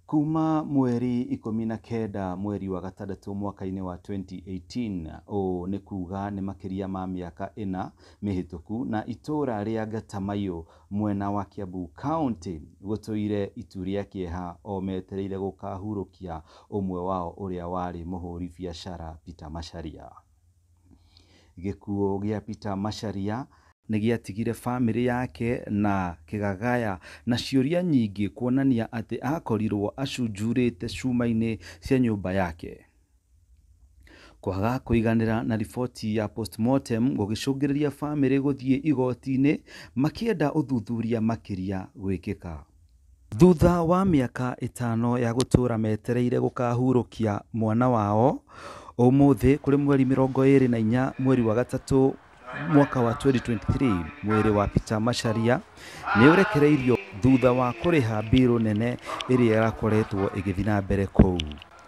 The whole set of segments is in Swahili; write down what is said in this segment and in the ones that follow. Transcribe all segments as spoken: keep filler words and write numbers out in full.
Kuma mweri ikumi na kenda mweri wa gatandatu mwaka-inĩ wa twenty eighteen, o nĩ kuga nĩ makiria ma mĩaka ĩna mĩhĩtũku, na itura rĩa Gatamaiyũ mwena wa Kiambu County gũtũire itu rĩa kĩeha o metereire gũkahurũkia ũmwe wao ũrĩa warĩ mũhũri biacara Peter Macharia. Gĩkuũ gĩa Peter Macharia nĩ gĩatigire bamĩrĩ yake na kĩgagaya na ciũria nyingĩ kuonania atĩ akorirwo acunjurĩte cuma-inĩ cia nyũmba yake. Kwaga kũiganĩra na riboti ya postmortem gũgĩcũngĩrĩria bamĩrĩ gũthiĩ igoti-inĩ makĩenda ũthuthuria makĩria gwĩkĩka. Thutha wa mĩaka ĩtano ya gũtũra metereire gũkahurũkia mwana wao, ũmũthĩ kũrĩ mweri mĩrongo ĩrĩ na inya mweri wa gatatũ mwaka wa twenty twenty-three, mwĩrĩ wa Peter Macharia nĩ ũrekereirio thutha wa kũrĩha mbirũ nene ĩrĩa yarakoretwo ĩgĩthiĩ na mbere kũu.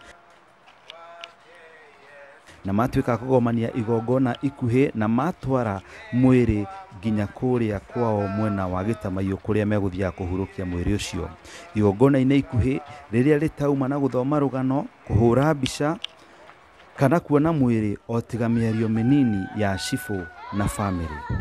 Na matuĩka kũgomania igongona ikuhĩ na matwara mwĩrĩ nginya kũrĩa kwao mwena wa Gĩtamaiyũ kũrĩa megũthiaga kũhurũkia mwĩrĩ ũcio. Igongona-inĩ ikuhĩ rĩrĩa rĩtauma na gũthoma rũgano, kũhũra mbica kana kuona mwĩrĩ o tiga mĩario mĩnini ya cibũ na bamĩrĩ.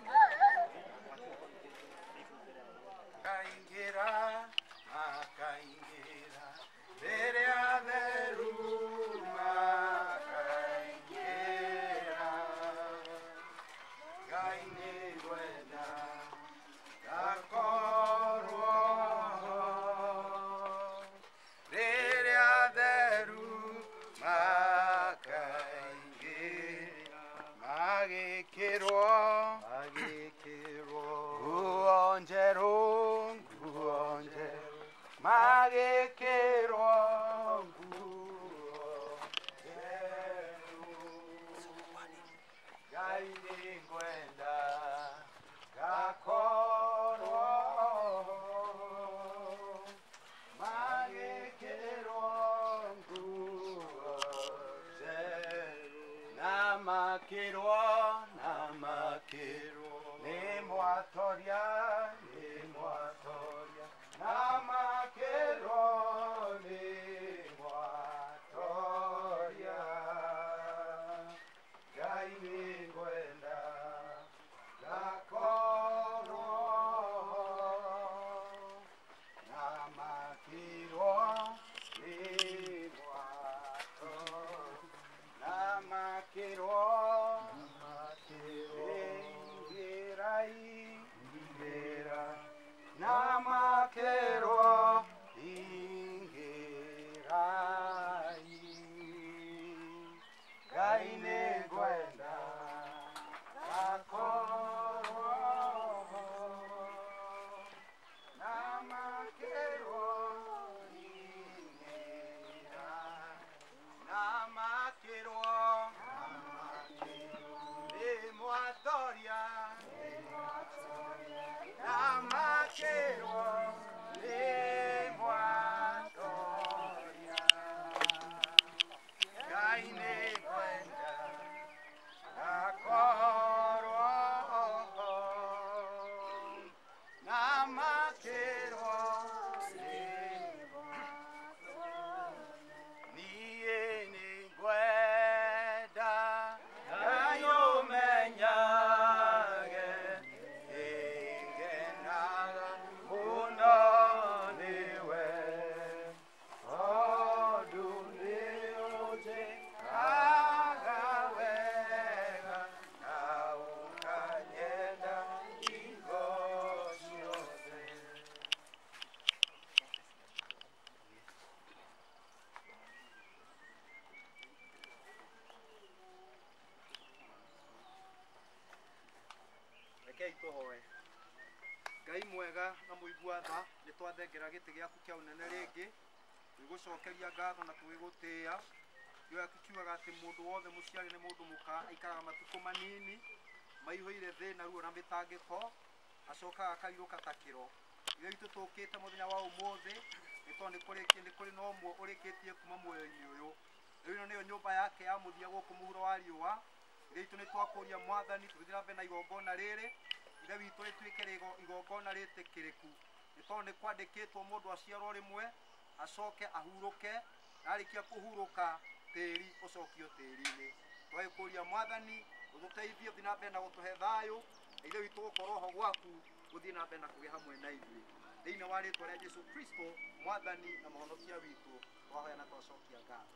Ngai mwega na mũigua tha nĩ twathengera gĩtĩ gĩaku kĩa ũnene rĩngĩ twĩgũcokeria ngatho na twĩgũtĩĩa. Kĩoya kiugaga atĩ mũndũ wothe mũciari nĩ mũndũ mũka aikaraga matukũ manini maihũire thĩna ruo na mĩtangĩko acokaga akairũka ta kĩro. Ithuĩ itũ tũkĩte mũthenya wa ũmũthĩ nĩ tondũ nĩ kũrĩ nĩ kũrĩ na ũmwe ũrĩkĩtie kuma muoyo-inĩ ũyũ. Rĩu ĩno nĩyo nyũmba yake ya mũthia gũkũ mũhuro wa riũa. Ithuĩ itũ nĩ twakũria Mwathani tũgĩthiĩ na mbere na igongona rĩrĩ. Ithe witũ rĩtuĩke igongona rĩtĩkĩrĩku nĩ tondũ nĩ kwandĩkĩtwo mũndũ aciarwo rĩmwe acoke ahuruke, arikia kuhuruka tiri ucokio tiri-ini. Twagikuria Mwathani ututeithie uthii na mbere na gutuhe thayu, ithe witu gukorwo ho gwaku guthii na mbere na kugia hamwe na ithuĩ thiini wa ritwa ria Jesu Kristo Mwathani na muhonokia witu, twahoya na twacokia ngatho.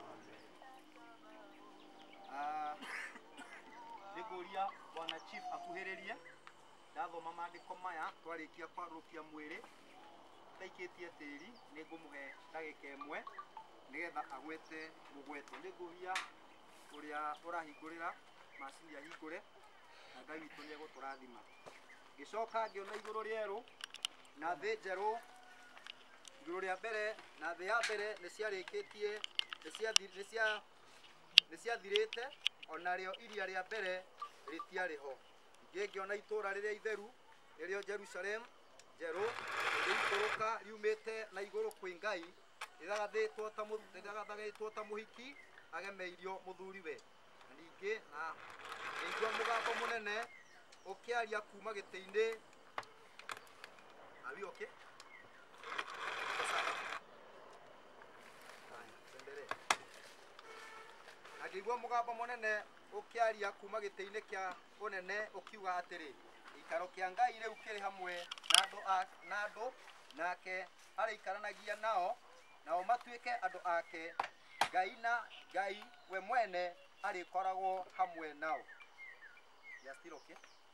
Ah, niguria Bwana Chief akuhiririe ndathoma maandiko maya twarikia kwarukia mwiri ndaikitie tiri ni ngumuhe ndagika imwe nigetha agwete mugweto. Niguria uria urahingurira macini ahingure na Ngai witu ni eguturathima. Gicoka ngiona iguru rieru na thi njeru. Iguru ria mbere na thi ya mbere ni ciarikitie ni cia ni cia ni ciathirite, onario iria ria mbere ritiariho. Ingi ngiona itura riria itheru ririo Jerusalem njeru rikuruka riumite na iguru kwi Ngai riragathitwo ta riragathagitwo ta muhiki agemeirio muthuriwe. Ningi na ingwa mugambo munene ukiaria kuma giti-ini abi okay agigwa mugambo munene ukiaria kuma giti-ini kia unene ukiuga atiri ikaro kia Ngai riu kiri hamwe na andu na andu nake ariikaranagia nao nao matuike andu ake. Ngai na Ngai we mwene arikoragwo hamwe nao. Ya still okay?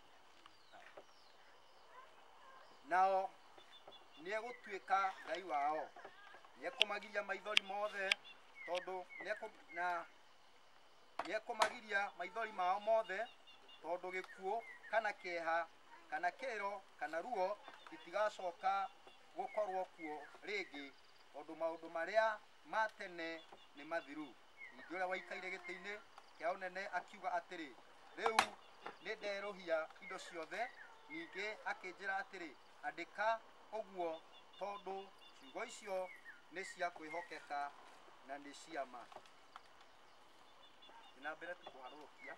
Nao niegutuika Ngai wao, niekumagiria maithori mothe tondu nieku na niekumagiria maithori mao mothe tondu gikuo kana kieha kana kero kana ruo itigacoka gukorwo kuo ringi tondu maundu maria matene ni mathiru. Ningi uria waikaire giti-ini kia unene akiuga atiri riu ni nderuhia indo ciothe. Ningi akinjira atiri andika uguo tondu ciugo icio ni cia kwihokeka na ni cia ma. Na mbere tukuharukia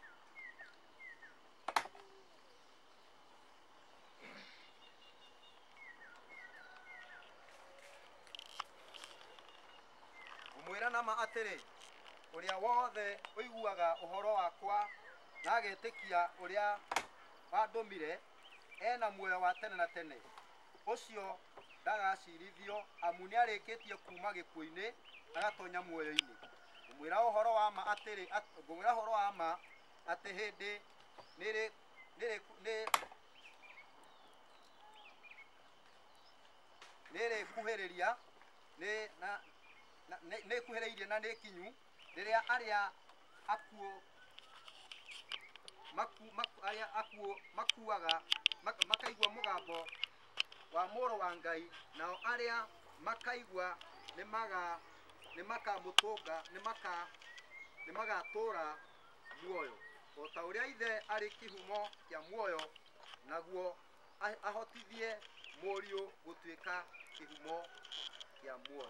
umwira nama atiri uria wothe uiguaga uhoro wakwa na agetikia uria wandumire ena muoyo wa tene na tene. Ucio ndagacirithio amu ni arikitie kuma gikuo-ini agatonya muoyo-ini. Umwira uhoro wa ma atiri ngumwira uhoro wa ma ati hindi niri niri ni niri kuhiriria ni na ni kuhiriirie na ni kinyu riria aria akuo maku maku aria akuo makuaga makaigwa mugambo wa muro wa Ngai, nao aria makaigwa ni maga ni makamutunga ni maka ni magatura muoyo o ta uria ithe ari kihumo kia muoyo naguo ahotithie murio gutuika kihumo kia muoyo.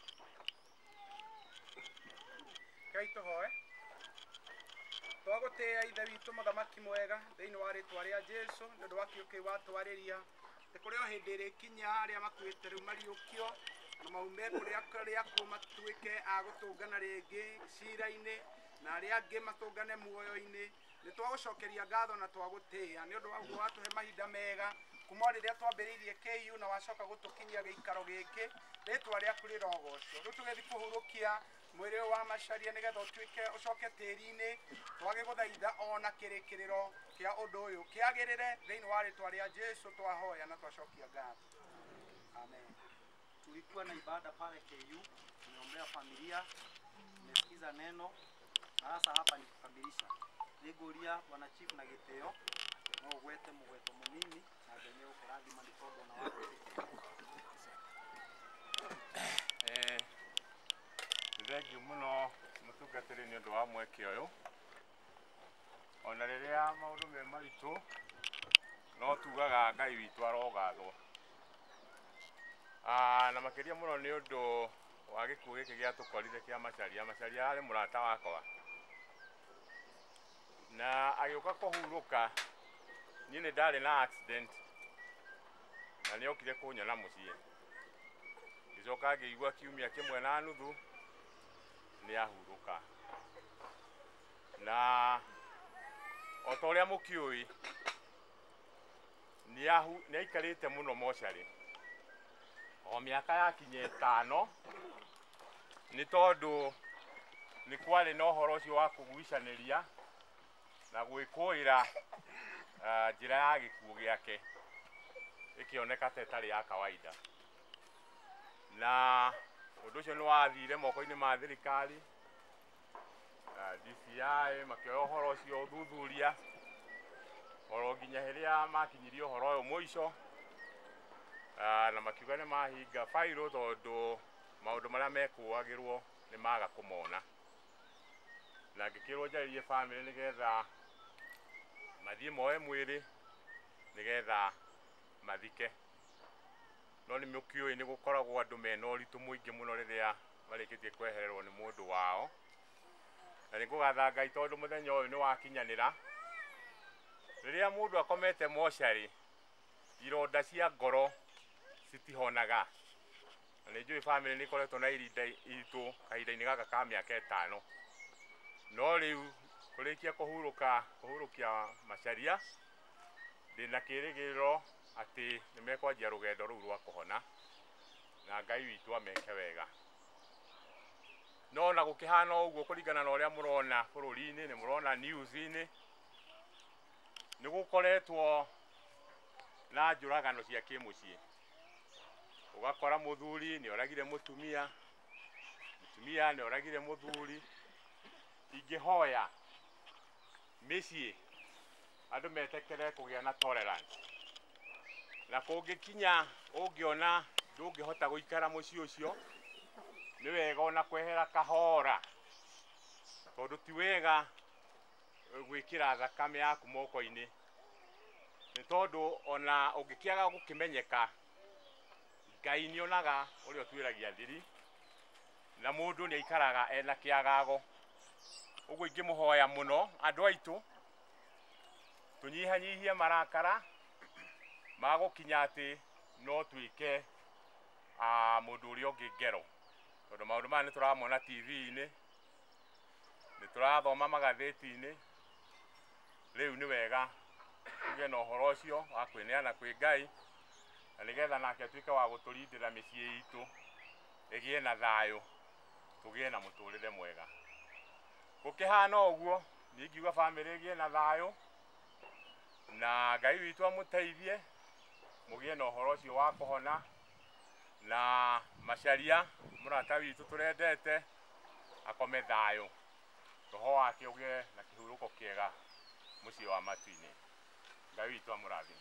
Ngai tuhoe. Twagutia ithe witu muthamaki mwega thiini wa ritwa ria Jesu ni undu wa kiuki watwariria ti kuria hindi iri kinya aria makuite riu mariukio na maume kuria kuria kumatuike agutungana ringi cira-ini na aria angi matungane muoyo-ini. Ni twagucokeria ngatho na twagutia ni undu wa guo watuhe mahinda mega kuma riria twambiriirie K U na wacoka gutukinyia giikaro giki ritwa riaku rirogocwo. Riu tugethi kuhurukia mwiri wa macaria nigetha utuike ucoke tiri-ini twage guthaitha ona kirikiriro kia undu uyu kiagirire thiini wa ritwa ria Jesu twahoya na twacokia ngatho. Amen. Tulikuwa na ibada pale K U, tumeombea familia, tumesikiza neno na sasa hapa ni kukamilisha. Niguria Bwana Chief na giteo no gwete mugweto munini na ngenye ukurathima ni tondu na wako. Eh thengiũ mũno mũtungatĩri nĩ ũndũ wa mweke ũyũ. Ona rĩrĩa maũndũ me maritũ no tugaga Ngai witũ arogathwo. Ah na makĩria mũno nĩ ũndũ wa gĩkuũ gĩkĩ gĩatũkorire kĩa Macharia. Macharia arĩ mũrata wakwa na agĩũka kũhurũka. Niĩ nĩ ndarĩ na accident na nĩ okire kũnyona mũciĩ. ngicoka ngĩigua kiumia kĩmwe na nuthu nĩ ahurũka. Na o ta ũrĩa mũkĩũĩ nĩ aikarĩte mũno mocarĩ o mĩaka yakinya ĩtano, nĩ tondũ nĩ kwarĩ na ũhoro ũcio wa kũgucanĩria na gwĩkũĩra njĩra ya gĩkuũ gĩake ĩkĩoneka ta ĩtarĩ ya kawaida. Na ũndũ ũcio nĩ wathire moko-inĩ ma thirikari, D C I makĩoya ũhoro ũcio ũthuthuria oro nginya hĩrĩa makinyirie ũhoro ũyũ mũico, na makiuga nĩ mahinga failo tondũ maũndũ marĩa mekũagĩrwo nĩ maga kũmona. Na ngĩkĩrwo njarĩrie bamĩrĩ nĩgetha mathiĩ moe mwĩrĩ nĩgetha mathike. No nĩ mũkĩũĩ nĩ gũkoragwo andũ mena ũritũ mũingĩ mũno rĩrĩa marĩkĩtie kwehererwo nĩ mũndũ wao. Na nĩ ngũgatha Ngai tondũ mũthenya ũyũ nĩ wakinyanĩra. Rĩrĩa mũndũ akomete mocarĩ, ironda cia ngoro citihonaga. Na nĩ njũĩ bamĩrĩ nĩ ikoretwo na irinda iritũ kahinda-inĩ gaka ka mĩaka ĩtano. No rĩu kũrĩkia kũhurũka kũhurũkia Macharia, ndĩna kĩĩrĩgĩrĩro atĩ nĩ mekwanjia rũgendo rũu rwa kũhona na Ngai witũ ameke wega. No na gũkĩhana ũguo kũringana na ũrĩa mũrona bũrũri-inĩ, nĩ mũrona news-inĩ, nĩ gũkoretwo na njũragano cia kĩmũciĩ. Ũgakora mũthuri nĩ oragire mũtumia, mũtumia nĩ oragire mũthuri. Ingĩhoya mĩciĩ andũ metekere kũgĩa na tolerance. Na kũngĩkinya ũngĩona ndũngĩhota gũikara mũciĩ ũcio, nĩ wega ona kwehera kahora, tondũ ti wega gwĩkĩra thakame yaku moko-inĩ. Nĩ tondũ ona ũngĩkĩaga gũkĩmenyeka, Ngai nĩ onaga ũrĩa ũtuĩragia thiri, na mũndũ nĩ aikaraga ena kĩagago. Ũguo ingĩmũhoya mũno andũ aitũ tũnyihanyihie marakara ma gũkinya atĩ no tuĩke mũndũ ũrĩa ũngĩ ngero. Tondũ maũndũ maya nĩ tũramona T V-inĩ, nĩ tũrathoma magathĩti-inĩ. Rĩu nĩ wega tũgĩe na ũhoro ũcio wa kwĩneana kwĩ Ngai, na nĩgetha nake atuĩke wa gũtũrindĩra mĩciĩ itũ ĩgĩe na thayũ, tũgĩe na mũtũrĩre mwega. Gũkĩhana ũguo niĩ ingiuga bamĩrĩ ĩgĩe na thayũ na Ngai witũ amũteithie mũgĩe na ũhoro ũcio wa kũhona. Na Macharia mũrata witũ tũrendete akome thayũ, roho wake ũgĩe na kĩhurũko kĩega mũciĩ wa matu-inĩ. Ngai witũ amũrathime.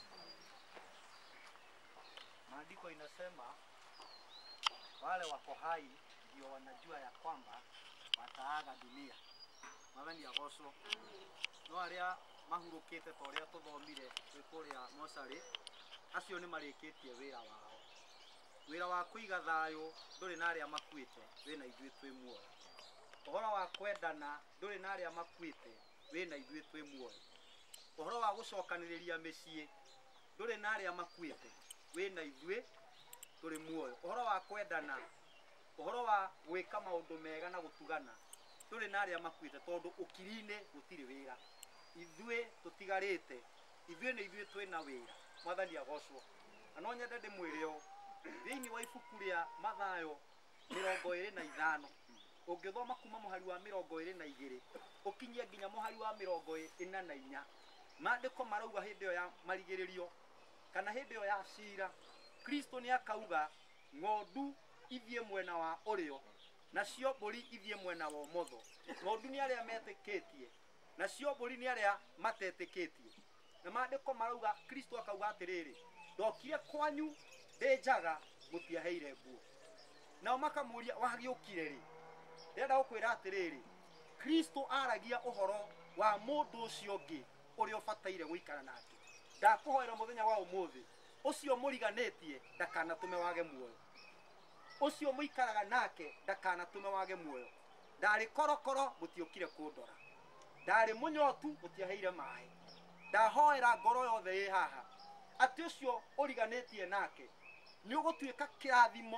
Maandiko inasema wale wako hai ndio wanajua ya kwamba wataaga dunia. Mwathani agocwo. No arĩa mahurũkĩte ta ũrĩa tũthomire twĩ kũrĩa mocarĩ, acio nĩ marĩkĩtie wĩra wao. Wĩra wa kũiga thayũ ndũrĩ na arĩa makuĩte, wĩna ithuĩ twĩ muoyo. Ũhoro wa kwendana ndũrĩ na arĩa makuĩte, wĩna ithuĩ twĩ muoyo. Ũhoro wa gũcokanĩrĩria mĩciĩ ndũrĩ na arĩa makuĩte, wĩna ithuĩ tũrĩ muoyo. Ũhoro wa kwendana, ũhoro wa gwĩka maũndũ mega na gũtugana ndũrĩ na arĩa makuĩte, tondũ ũkiri-inĩ gũtirĩ wĩra. Ithuĩ tũtigarĩte, ithuĩ nĩ ithuĩ twĩna wĩra. Mwathani agocwo. Na no nyende ndĩmwĩre ũũ, thĩinĩ wa ibuku rĩa Mathayo mĩrongo ĩrĩ na ithano, ũngĩthoma kuma mũhari wa mĩrongo ĩrĩ na igĩrĩ ũkinyie nginya mũhari wa mĩrongo ĩna na inya, maandĩko marauga hĩndĩ ĩyo ya marigĩrĩrio kana hĩndĩ ĩyo ya cira, Kristo nĩ akauga ng'ondu ithiĩ mwena wa ũrĩo nacio mbũri ithiĩ mwena wa ũmotho. Ng'ondu nĩ arĩa metĩkĩtie, nacio mbũri nĩ arĩa matetĩkĩtie. Na maandĩko marauga Kristo akauga atĩrĩrĩ, ndokire kwanyu ndĩ njaga mũtiaheire nguo. Nao makamũria wagĩũkire rĩ? Ndĩrenda gũkwĩra atĩrĩrĩ, Kristo aragia ũhoro wa mũndũ ũcio ũngĩ ũrĩa ũbataire gũikara nake. Ndakũhoera mũthenya wa ũmũthĩ, ũcio mũriganĩtie ndakanatũme wage muoyo. Ũcio mũikaraga nake ndakanatũme wage muoyo. Ndarĩ korokoro mũtiũkire kũndora, ndarĩ mũnyotu mũtiaheire maaĩ. Ndahoera ngoro yothe ĩ haha atĩ ũcio ũriganĩtie nake nĩ ũgũtuĩka kĩrathimo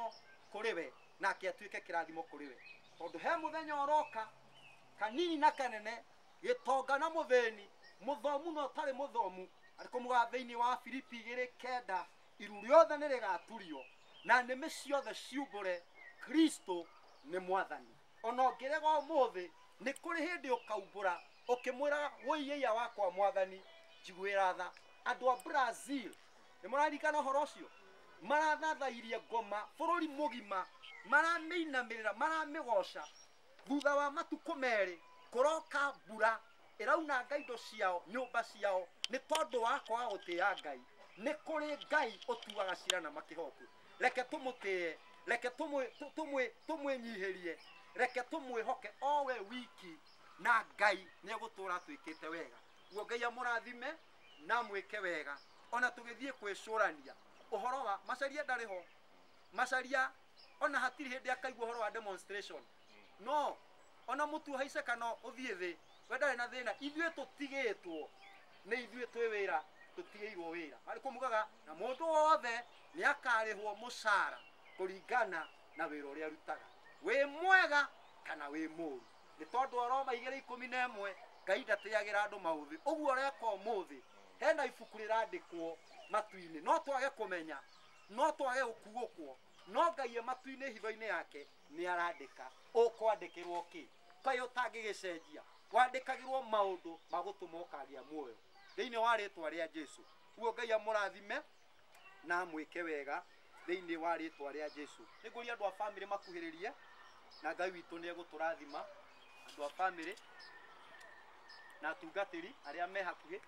kuri we nake atuike kirathimo kuri we tondu he muthenya oroka kanini na kanene gitonga na mutheni muthomu no tari muthomu ariko mugathe-ini wa Filipi igiri kenda iru riothe ni rigaturio na nimi ciothe ciumbure Kristo ni mwathani ona ngirega umuthi ni kuri hindi ukaumbura ukimwira woiyeia wakwa mwathani njiguira tha andu a Brazil ni murarikana horo ucio marathathairie ngoma bururi mugima maramiinamirira maramigoca thutha wa matuko meri kuroka mbura irauna ngai ndo ciao nyumba ciao ni tondu wakwa gutia ngai ni kuri ngai utuaga cira na makihoku reke tumutie reke tumwe tumwe tumwenyihirie reke tumwihoke owe wiki na ngai ni gutura twikite wega guo ngai amurathime na mwike wega ona tugithie kwicurania uhoro wa macaria ndariho macaria ona hatiri hindi akaigua uhoro wa demonstration no ona mutu haice kana uthie thi wendare na thina ithue tutigitwo ni ithue twi wira tutigeirwo wira ari kumugaga na mundu wothe ni akarihwo mucara kuringana na wira uria arutaga wi mwega kana wi muru ni tondu Roma igiri ikumi na imwe ngai ndatiagira andu mauthi uguo reka umuthi hena ibuku rirandikwo matu-ini no twage kumenya no twage gukugukwo no ngai matu-ini hitho-ini yake ni arandika ukwandikirwo ki kai utangigicenjia wandikagirwo maundu magutuma ukagia muoyo thiini wa ritwa ria Jesu uguo ngai amurathime na mwike wega thiini wa ritwa ria Jesu niguria andu a family makuhiririe na ngai witu ni eguturathima andu a family na tungatiri aria me hakuhi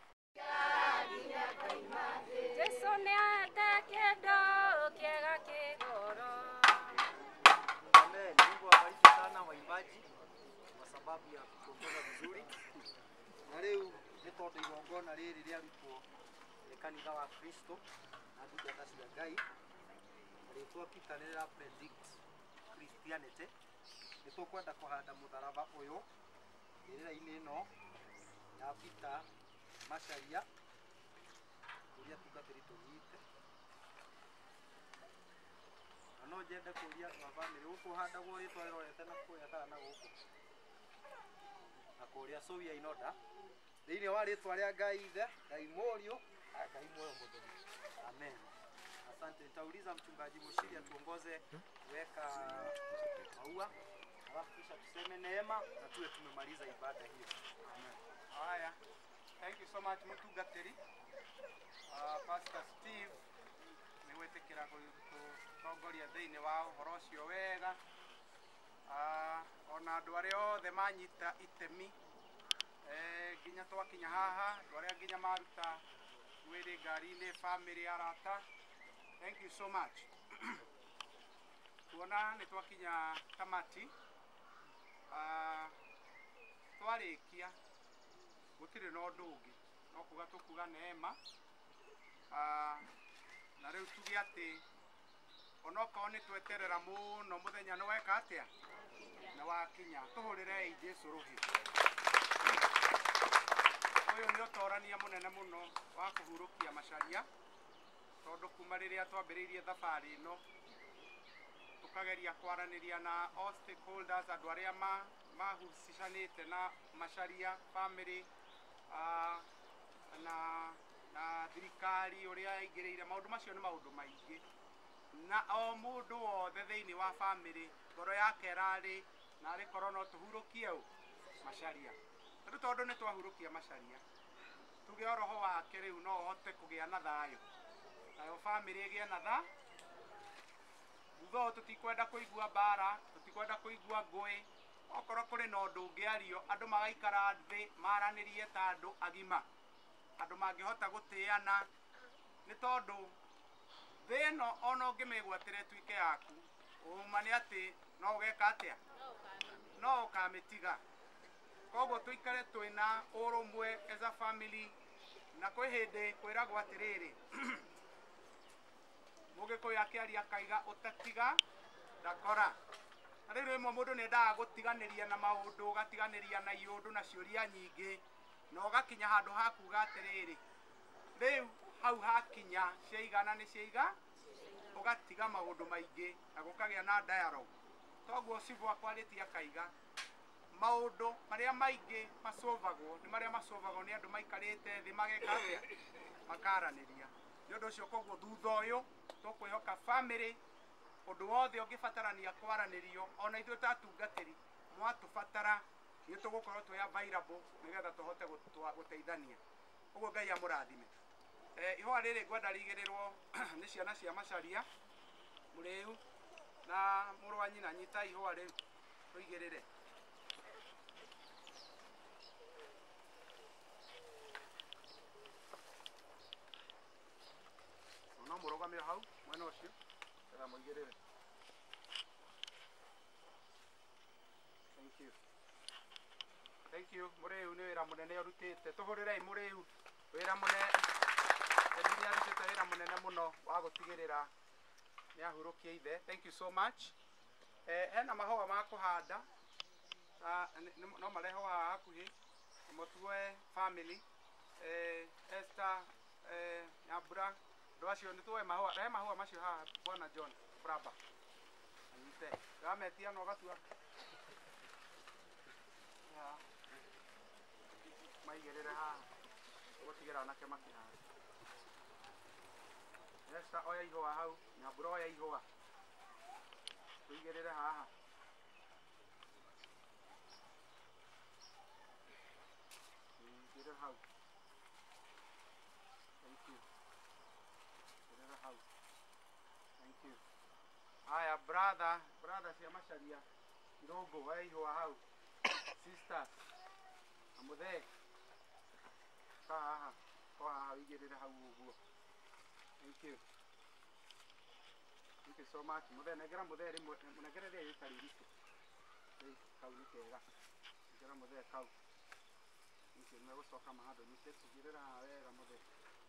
Jesu ni atekedo kiega kigoro. Amen. Mungu awabariki sana waimbaji kwa sababu ya kuongoza vizuri. Na leo ni tondu igongona riri riarutwo ni kanitha wa Kristo na ndungata cia Ngai ritwa Peter ni rira predict Christianity ni tukwenda kuhanda mutharaba uyu irira-ini ino ya Peter Macharia kuria tungatiri tunyite no njende kuria andu a family ukuhandagwo ritwa rirorete na kuya kana na guku na kuria Sowia inoda thiini wa ritwa ria Ngai ithe Ngai Morio na Ngai Muoyo Mutheri. Amen. Asante. Nitauliza mchungaji Mushiri atuongoze kuweka maua alafu kisha tuseme neema na tuwe tumemaliza ibada hiyo. Amen. Haya. Thank you so much mutungatiri. Uh, Pastor Steve ni wetekera gutongoria thiini wa uhoro ucio wega. Uh, ona andu aria othe manyita itemi eh ginya twakinya haha andu aria ginya maruta wiri ngari-ini family arata. Thank you so much. Tuona ni twakinya tamati. Uh, twarikia gutire no ndu ungi no kuga tukuga neema. Uh, na riu tugi ati onoko ni tweterera muno muthenya ni weka atia na wakinya tuhurire Jesu ruhi. Uyu ni utorania munene muno wa kuhurukia Macharia tondu kuma riria twambiriirie thabari ino tukageria kwaraniria na all stakeholders andu aria ma mahusicanite na Macharia family uh, na na thirikari uria ingiriire maundu macio ni maundu maingi na o mundu wothe thiini wa family ngoro yake rari na ri korwo no tuhurukie u Macharia tondu tondu ni twahurukia Macharia tuge roho wake riu no hote kugia na thayo nayo family igie na tha utho tutikwenda kuigua bara tutikwenda kuigua ngui okorwo kuri na undu ungiario andu magaikara thi maranirie ta andu agima andu mangihota gutiana ni tondu thino ono ngimigwatire tuike yaku uma ni ati no ugeka atia no ukamitiga koguo tuikare twina urumwe as a family na kwi hindi kwiragwo atiriri mugikuyu akiaria kaiga utatiga ndakora riu rimwe mundu niendaga gutiganiria na maundu ugatiganiria na iundu na ciuria nyingi na ugakinya handu hakuga atiriri riu hau hakinya ciaigana ni ciaiga ũgatiga maũndũ maingĩ na gũkagĩa na dialogue. Toguo cibu akwarĩtie akaiga maũndũ marĩa maingĩ macovagwo nĩ marĩa macovagwo nĩ andũ maikarĩte thĩ mageka atĩa makaranĩria. Nĩ ũndũ ũcio koguo thutha ũyũ tũkwĩhoka family ũndũ wothe ũngĩbatarania kwaranĩrio ona ithuĩ ta atungatĩri mwatũbatara nĩ tũgũkorwo twĩ available nĩgetha tũhote gũteithania. Ũguo Ngai amũrathime. Ihũa rĩrĩ ngwenda rĩigĩrĩrwo nĩ ciana cia Macharia mũrĩu na mũrũ wa nyina nyita ihũa rĩu tũigĩrĩre. No mũrũgamio hau mwena ũcio nĩgetha mũigĩrĩre. Thank you. Thank you. Mũrĩu nĩ wĩra mũnene ũrutĩte. Tũhũrĩrei mũrĩu wĩra mũnene. Nĩ arutĩte wĩra mũnene mũno wa gũtigĩrĩra nĩ ahurũkia ithe. Thank you so much. Eh, hena mahũa ma kũhanda no mareho haha hakuhĩ mũtuwe family. Eh, Esther eh, Nyambura andũ acio nĩ tuoe mahũa. Rehe mahũa macio haha Bwana John Braba. Anyite. Gametia no gatua. Maigĩrĩre haha gũtigĩra anake makĩhanda. Esther oya ihũa hau. Nyambura oya ihũa. Tuigĩrĩre haha. Tuigĩrĩre hau. Thank you. Tuigĩrĩre hau. Thank you. Aya brother, brother cia Macharia. Irũngũ oya ihũa hau. Sisters. Amũthee. Ka haha. Ko haha igĩrĩre hau ũguo. Thank you. Thank you so much. Mũthee negera mũthee rĩmwe mũnegere rĩrĩ rĩtarĩ rico. Ĩĩ kau nĩ kega. Negera mũthee kau. Nĩkĩ megũcoka mahando nyite tugĩrĩra wega mũthee.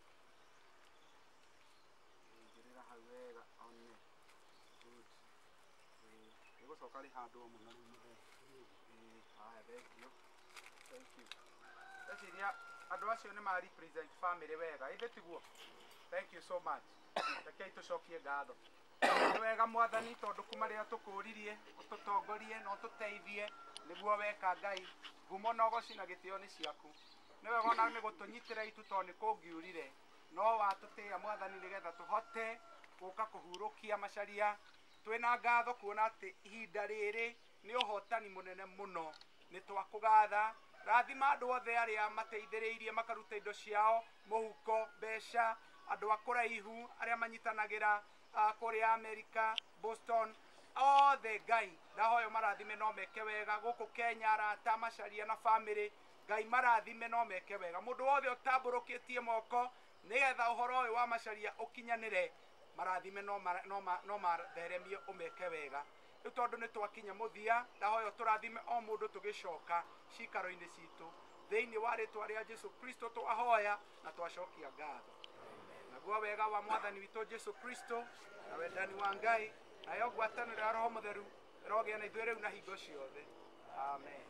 Igĩrĩra hau wega one. Good. Ĩĩ ĩgũcoka rĩ handũ mũno rĩu mũthee. Ĩĩ haya thank you. Thank you. Eciria andũ acio nĩ ma represent family wega. Ĩthĩ tiguo. Thank you so much. Rekei tũcokie ngatho. Nĩ wega Mwathani tondũ kuma rĩrĩa tũkũririe ũtũtongorie na ũtũteithie nĩguo weka Ngai. Ngumo na ũgooci na gĩtĩo nĩ ciaku. Nĩ wega ona nĩ gũtũnyitĩra itu tondũ nĩ kũngiurire. No watũtĩa Mwathani nĩgetha tũhote gũka kũhurũkia Macharia. Twĩna ngatho kuona atĩ ihinda rĩrĩ nĩ ũhotani mũnene mũno. Nĩ twakũgatha. Rathima andũ othe arĩa mateithĩrĩirie makaruta indo ciao mũhuko mbeca andũ akũraihu arĩa manyitanagĩra kũrĩa Amerika Boston othe Ngai ndahoyo marathime no meke wega gũkũ Kenya arata Macharia na family Ngai marathime no meke wega mũndũ wothe ũtambũrũkĩtie moko nĩgetha ũhoro ũyũ wa Macharia ũkinyanĩre marathime no no matheremie ũmeke wega rĩu tondũ nĩ twakinya mũthia ndahoyo tũrathime o mũndũ tũgĩcoka cikaro-inĩ citũ thĩinĩ wa rĩtwa rĩa Jesu Kristo twahoya na twacokia ngatho naguo wega wa Mwathani witũ Jesu Kristo na wendani wa Ngai na yo ngwatanĩro ya Roho Mũtheru ĩrogĩa na ithuĩ rĩu na hingo ciothe amen.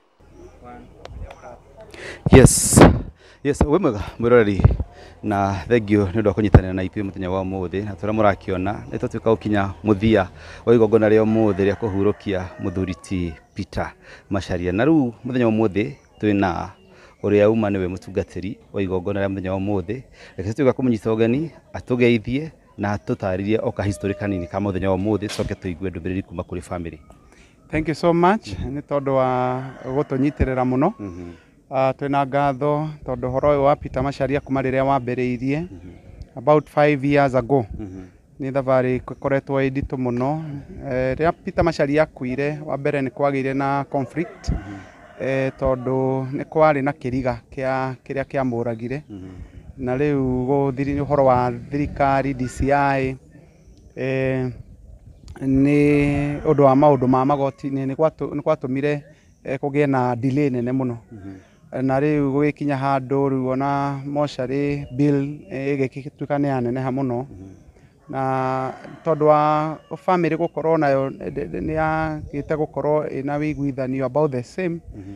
Yes. Yes, we mwega mwiroreri na thengio nĩ ũndũ wa kũnyitanĩra na ithuĩ mũthenya wa ũmũthĩ na tũrĩa mũrakĩona nĩ tũtuĩka gũkinya mũthia wa igongona rĩa ũmũthĩ rĩa kũhurũkia mũthuri ti Peter Macharia na rĩu mũthenya wa ũmũthĩ twĩna ũrĩa uma nĩwe mũtungatĩri wa igongona rĩa mũthenya wa ũmũthĩ reke tũtuĩka kũmũnyita ũgeni atũgeithie na atũtarĩrie o kahistory kanini ka mũthenya wa ũmũthĩ coke tũigue ndũmĩrĩri kuma kũrĩ family. Thank you so much nĩ tondũ wa gũtũnyitĩrĩra mũno. Uh, twĩna ngatho tondũ horo ũyũ wa Peter Macharia kuma rĩrĩa wambĩrĩirie mm -hmm. about five years ago mm -hmm. nĩ thabarĩ ĩkoretwo ĩnditũ mũno rĩrĩa uh, Peter Macharia akuire wa mbere nĩ kwagĩire na conflict mm -hmm. uh, tondũ nĩ kwarĩ na kĩriga kĩa kĩrĩa kĩamũragire mm -hmm. na rĩu gũthiri ũhoro wa thirikari D C I uh, nĩ ũndũ wa maũndũ ma magoti-inĩ nĩ gwatũmire kũgĩe na delay nene mũno mm -hmm. na rĩu gũgĩkinya handũ rĩu ona mocarĩ bill ĩgĩtuĩka nĩ yaneneha mũno na tondũ wa family gũkorwo nayo nĩ yagĩte gũkorwo ĩna wĩiguithanio about the same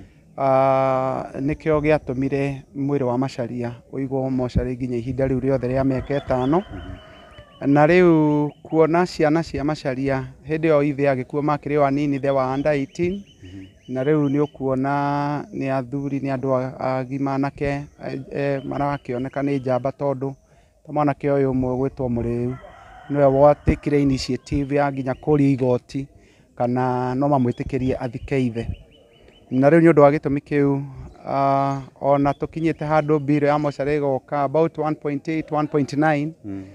nĩkĩo gĩatũmire mwĩrĩ wa Macharia ũigwo mocarĩ nginya ihinda rĩu rĩothe rĩa mĩaka ĩtano na riu kuona ciana cia macaria hindi o ithe agikuo makiri o anini the wa under eighteen na riu ni ukuona ni athuri ni andu agima anake marakioneka ni njamba tondu ta mwanake uyu umwe gwitwo Muriu niwe watikire initiative ya nginya kuria igoti kana no mamwitikirie athike ithe na riu ni undu wa gitumi kiu ona tukinyite handu biro ya mocarĩ goka about one point eight one point nine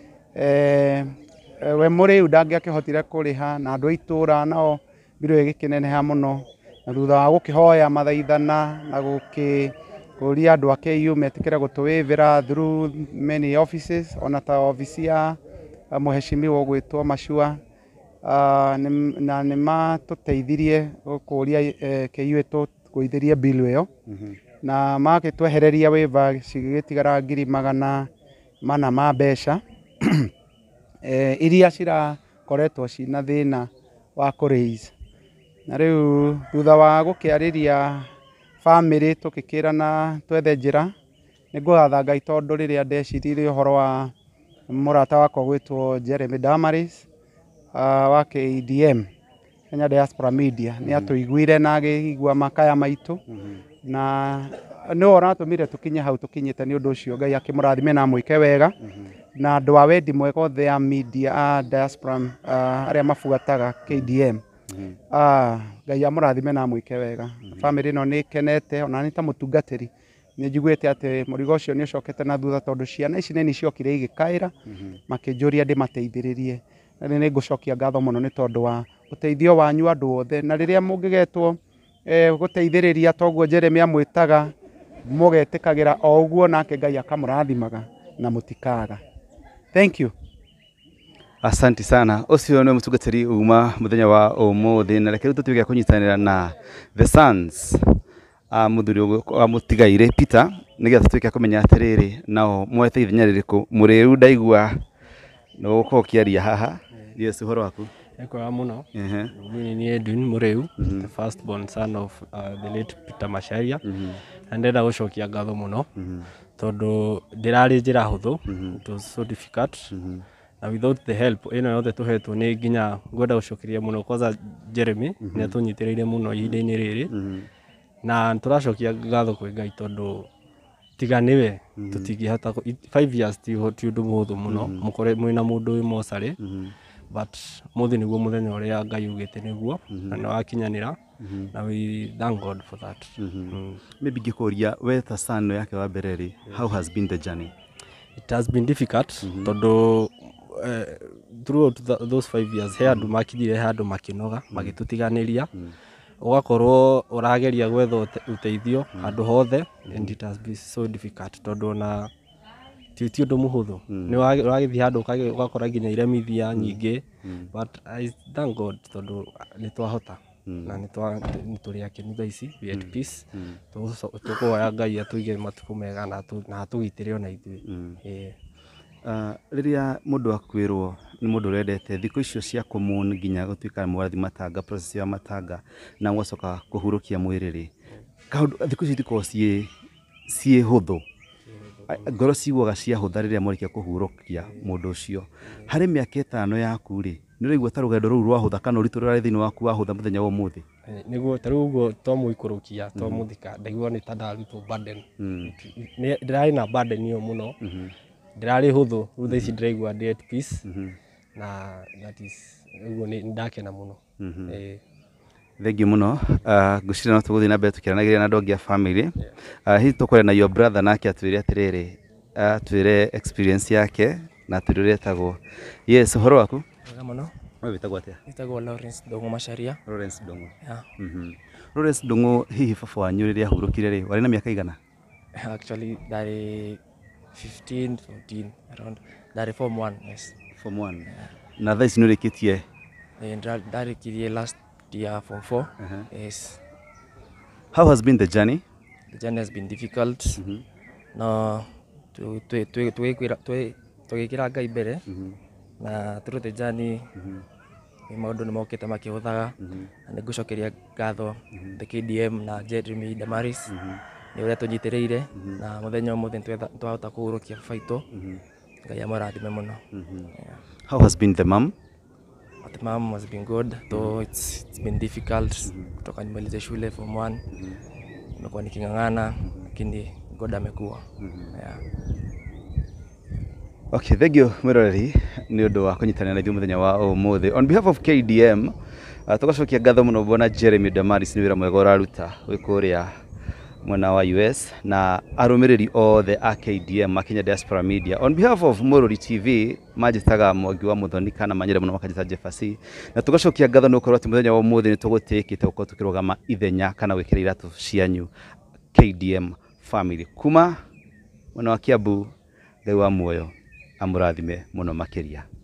eh we Muriu ndangĩakĩhotire kũrĩha na andũ a itũra nao biro ĩgĩkĩneneha mũno na thutha wa gũkĩhoya mathaithana na gũkĩũria andũ a K U metĩkĩre gũtũwĩvĩra through many offices ona ta ofici ya mũheshimiwa gwĩtwo Mashua na nĩ matũteithirie gũkũria K U ĩtũgũithĩrie bill ĩyo na magĩtwehereria wĩva cigĩtigara ngiri magana mana ma mbeca eh iria cirakoretwo cina thĩna wa kũraise na rĩu thutha wa gũkĩarĩria family tũkĩkĩrana twethe njĩra nĩngũgatha Ngai tondũ rĩrĩa ndeciririe ũhoro wa mũrata wakwa gwĩtwo Jeremy Damaris wa K D M Kenya Diaspora Media nĩ atũiguire na agĩigua makaya maitũ na no oratũmire tũkinye hau tũkinyĩte nĩ ũndũ ũcio Ngai akĩmũrathime na mwĩke wega na andũ a wendi mwega othe a media a diaspora arĩa mabuataga K D M Ngai amũrathime na mwĩke wega family ĩno nĩ kenete ona nĩ ta mũtungatĩri nĩ njiguĩte atĩ mũrigo ũcio nĩ ũcokete na thutha tondũ ciana ici nĩ ciokire igĩkaĩra makĩnjũria ndĩmateithĩrĩrie na nĩ ngũcokia ngatho mũno nĩ tondũ wa ũteithio wanyu andũ othe na rĩrĩa mũngĩgetwo gũteithĩrĩria toguo Jeremy amwĩtaga mũgetĩkagĩra o ũguo nake Ngai akamũrathimaga na mũtikaga. Thank you. Asante sana. Ucio nĩ mũtungatĩri uma mũthenya wa ũmũthĩ na reke rĩu tũtuĩke kũnyitanĩra na the sons a mũthuri wa mũtigaire Peter nĩgetha tũtuĩke kũmenya atĩrĩrĩ nao mwete ithenya rĩrĩkũ Mũrĩu ndaigua no gũkorwo kĩaria haha. Yes, ũhoro waku? Eko muno. Mimi ni Edwin Muriu, the first born son of uh, the late Peter Macharia. Na ndenda gũcokia ngatho muno tondu ndirarĩ njĩra hũthũ, it was so difficult. Na without the help ĩno yothe tũhetwo nĩ nginya ngwenda gũcokeria muno kwanza Jeremy nĩ atũnyitĩrĩire muno ihinda-inĩ rĩrĩ na tũracokia ngatho kwĩ Ngai tondu tiga nĩwe tũtingĩhota five years ti ũndũ mũhũthũ muno mũkore mwĩna mũndũ wĩ mocarĩ but mũthĩ nĩguo mũthenya ũrĩa Ngai ugĩte nĩguo na nĩ wakinyanĩra na we thank God for that. Maybe ngĩkũria we ta son yake wa mbere rĩ, how has been the journey? It has been difficult tondu throughout those five years he andũ makinyire handũ makĩnoga magĩtũtiganĩria ugakorwo ũrageria gwetha ũteithio handũ hothe and it has been so difficult tondu na ti ũndũ mũhũthũ nĩ wagĩthiĩ handũ ũgakora nginya iremithia nyingĩ but I thank God tondu nĩ twahota na nĩ tũrĩ akenu thaa ici we at peace tũkũhoya Ngai atũige matukũ mega na atũgitĩre ona ithuĩ. Rĩrĩa mũndũ akwĩrwo nĩ mũndũ ũrendete thikũ icio cia kũmũn nginya gũtuĩka mwathi matanga process ya matanga na gũcoka kũhurũkia mwĩrĩ rĩ, thikũ ici itikoragwo ciĩ ciĩ hũthũ, ngoro ciguaga ciahũtha rĩrĩa mwarĩkia kũhurũkia mũndũ ũcio. Harĩ mĩaka ĩtano yaku rĩ, nĩ ũraigua ta rũgendo rũu rwahũtha kana ũritũ rũrĩa thĩinĩ waku wahũtha mũthenya wa ũmũthĩ? Nĩguo ta rĩu ũguo twamũikũrũkia twamũthika ndaigua nĩ ta ndarutwo burden, ndĩrarĩ na burden ĩyo mũno, ndĩrarĩ hũthũ rĩu thaa ici ndĩraigua ndĩ at peace na that is ũguo nĩ ndakena mũno. Thengiũ mũno. Ngwĩciria no tũgũthiĩ na mbere tũkĩaranagĩria na andũ angĩ a family. Hihi tũkũrĩa na your brother nake atwĩre atĩrĩrĩ, atwĩre experience yake na atwĩre ũrĩa etagwo. Yes, ũhoro waku? Wega mũno. Wewe wĩtagwo atĩa? Wĩtagwo Lawrence Ndung'u Macharia. Lawrence Ndung'u. Yeah. Lawrence Ndung'u, hihi baba wanyu rĩrĩa ahurũkire rĩ, warĩ na mĩaka igana? Actually ndarĩ fifteen, fourteen around. Ndarĩ form one, yes. Form one. Na thaa ici nĩ ũrĩkĩtie? Ndarĩkirie last year form four. Yes. How has been the journey? The journey has been difficult. No tũgĩkĩra Ngai mbere na through the journey maũndũ nĩ mokĩte makĩhũthaga na nĩ ngũcokeria ngatho the K D M na Jeremy Damaris nĩ ũrĩa tũnyitĩrĩire na mũthenya ũmũthĩ twahota kũhurũkia baba witũ. Ngai amũrathime mũno. How has been the mom? The mom has been good, though it's, it's been difficult kutoka nimalize shule form one. Nimekuwa nikingangana lakini God amekuwa. Yeah. Okay, thank you Mirori ni undu wa kunyitana na muthenya wa umuthi. On behalf of K D M, uh, tugacokia ngatho muno bona Jeremy Damaris ni wira mwega uraruta wi kuria mwena wa U S na arumiriri othe a K D M Kenya Diaspora Media. On behalf of Mururi T V, majitaga Mwangi wa Muthoni kana manyire muno makajita Jeffasi, na tugacokia ngatho no korwo ati muthenya wa umuthi ni tugutikite uko tukirugama ithenya kana wikira iratu cianyu K D M family. Kuma mwena wa Kiambu, Ngai wa muoyo amurathime muno makiria.